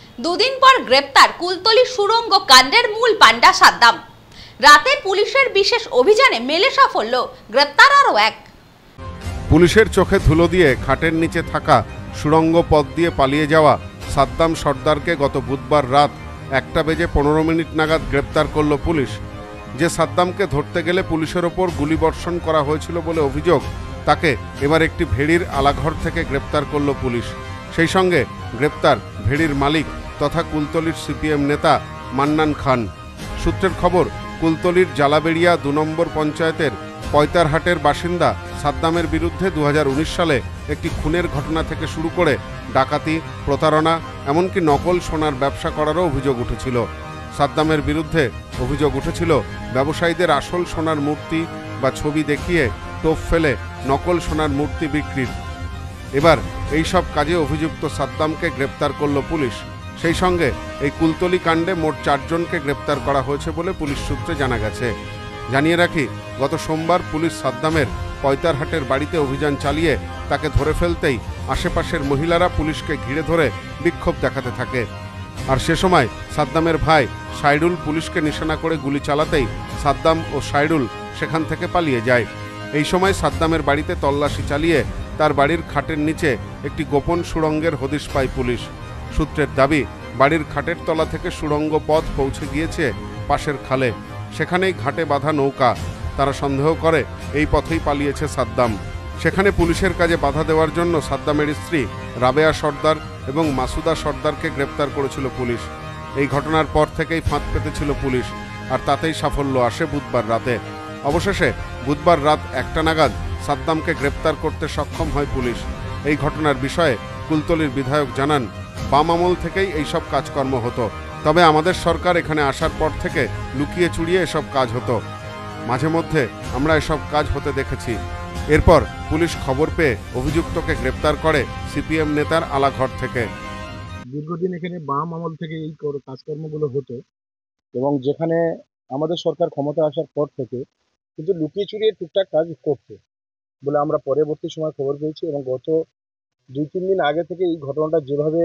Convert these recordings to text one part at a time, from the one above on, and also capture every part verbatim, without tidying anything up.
দুদিন পর গ্রেপ্তার কুলতলি সুড়ঙ্গ কাণ্ডের মূল পাণ্ডা সাদ্দাম। রাতে পুলিশের বিশেষ অভিযানে মেলে সাফল্য, গ্রেপ্তার আরও এক। পুলিশের চোখে ধুলো দিয়ে খাটের নিচে থাকা সুড়ঙ্গ পথ দিয়ে পালিয়ে যাওয়া সাদ্দাম সর্দারকে গত বুধবার রাত একটা বেজে পনেরো মিনিট নাগাদ গ্রেপ্তার করল পুলিশ। যে সাদ্দামকে ধরতে গেলে পুলিশের ওপর গুলিবর্ষণ করা হয়েছিল বলে অভিযোগ, তাকে এবার একটি ভেড়ির আলাঘর থেকে গ্রেপ্তার করল পুলিশ। সেই সঙ্গে গ্রেপ্তার ভেড়ির মালিক তথা কুলতলির সিপিএম নেতা মান্নান খান। সূত্রের খবর, কুলতলির জালাবেড়িয়া দু নম্বর পঞ্চায়েতের পয়তারহাটের বাসিন্দা সাদ্দামের বিরুদ্ধে দু হাজার উনিশ সালে একটি খুনের ঘটনা থেকে শুরু করে ডাকাতি, প্রতারণা, এমনকি নকল সোনার ব্যবসা করারও অভিযোগ উঠেছিল। সাদ্দামের বিরুদ্ধে অভিযোগ উঠেছিল ব্যবসায়ীদের আসল সোনার মূর্তি বা ছবি দেখিয়ে টোপ ফেলে নকল সোনার মূর্তি বিক্রির। এবার এই সব কাজে অভিযুক্ত সাদ্দামকে গ্রেপ্তার করল পুলিশ। সেই সঙ্গে এই কুলতলি কাণ্ডে মোট চারজনকে গ্রেপ্তার করা হয়েছে বলে পুলিশ সূত্রে জানা গেছে। জানিয়ে রাখি, গত সোমবার পুলিশ সাদ্দামের পয়তারহাটের বাড়িতে অভিযান চালিয়ে তাকে ধরে ফেলতেই আশেপাশের মহিলারা পুলিশকে ঘিরে ধরে বিক্ষোভ দেখাতে থাকে। আর সে সময় সাদ্দামের ভাই সাইডুল পুলিশকে নিশানা করে গুলি চালাতেই সাদ্দাম ও সাইডুল সেখান থেকে পালিয়ে যায়। এই সময় সাদ্দামের বাড়িতে তল্লাশি চালিয়ে তার বাড়ির খাটের নিচে একটি গোপন সুড়ঙ্গের হদিশ পায় পুলিশ। সূত্রের দাবি, বাড়ির খাটের তলা থেকে সুড়ঙ্গ পথ পৌঁছে গিয়েছে পাশের খালে। সেখানেই ঘাটে বাঁধা নৌকা। তারা সন্দেহ করে এই পথেই পালিয়েছে সাদ্দাম। সেখানে পুলিশের কাজে বাধা দেওয়ার জন্য সাদ্দামের স্ত্রী রাবেয়া সর্দার এবং মাসুদা সর্দারকে গ্রেপ্তার করেছিল পুলিশ। এই ঘটনার পর থেকেই ফাঁদ পেতেছিল পুলিশ, আর তাতেই সাফল্য আসে বুধবার রাতে। অবশেষে বুধবার রাত একটা নাগাদ সাদ্দামকে গ্রেপ্তার করতে সক্ষম হয় পুলিশ। এই ঘটনার বিষয়ে কুলতলির বিধায়ক জানান, বাম আমল থেকেই এইসব কাজকর্ম হতো, তবে আমাদের সরকার এখানে আসার পর থেকে লুকিয়ে চুরিয়ে এসব কাজ হতো। মাঝে মধ্যে আমরা এসব কাজ হতে দেখেছি। এরপর পুলিশ খবর পেয়ে অভিযুক্তকে গ্রেপ্তার করে সিপিএম নেতার আলাঘর থেকে। দীর্ঘদিন এখানে বাম আমল থেকে এই কাজকর্মগুলো হতো, এবং যেখানে আমাদের সরকার ক্ষমতা আসার পর থেকে কিন্তু লুকিয়ে চুরিয়ে টুকটাক কাজ করতো বলে আমরা পরবর্তী সময় খবর পেয়েছি। এবং গত দুই তিন দিন আগে থেকে এই ঘটনাটা যেভাবে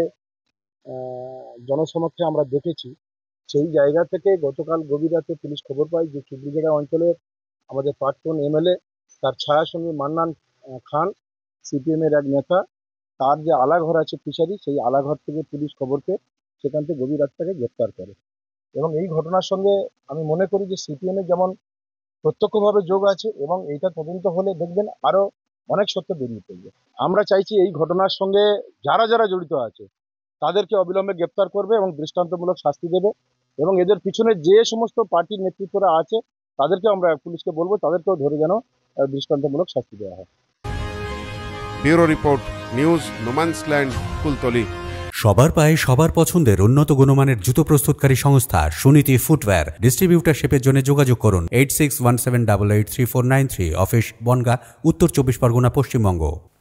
জনসমক্ষে আমরা দেখেছি, সেই জায়গা থেকে গতকাল গভীর রাতে পুলিশ খবর পায় যে চুবড়িজাড়া অঞ্চলের আমাদের প্রাক্তন এমএলএ, তার ছায়াসঙ্গী মান্নান খান, সিপিএমের এক নেতা, তার যে আলাঘর আছে ফিশারি, সেই আলাঘর থেকে পুলিশ খবর পেয়ে সেখান থেকে গভীর রাত তাকে গ্রেপ্তার করে। এবং এই ঘটনার সঙ্গে আমি মনে করি যে সিপিএমের যেমন প্রত্যক্ষভাবে যোগ আছে, এবং এইটা তদন্ত হলে দেখবেন আরও অনেক সত্য বেরিয়ে পড়বে। আমরা চাইছি এই ঘটনার সঙ্গে যারা যারা জড়িত আছে তাদেরকে অবিলম্বে গ্রেপ্তার করবে এবং দৃষ্টান্তমূলক শাস্তি দেবে। এবং এদের পিছনে যে সমস্ত পার্টির নেতৃত্বরা আছে তাদেরকে আমরা পুলিশকে বলবো তাদেরকেও ধরে যেন দৃষ্টান্তমূলক শাস্তি দেওয়া হয়। Bureau report, news no man's land, Kultali. সবার পায়ে সবার পছন্দের উন্নত গুণমানের জুতো প্রস্তুতকারী সংস্থা সুনীতি ফুটওয়্যার। ডিস্ট্রিবিউটারশিপের জন্য যোগাযোগ করুন eight six one seven double eight three four nine three. Office Bongaon, Uttar Chabbish Pargana, Paschimbanga.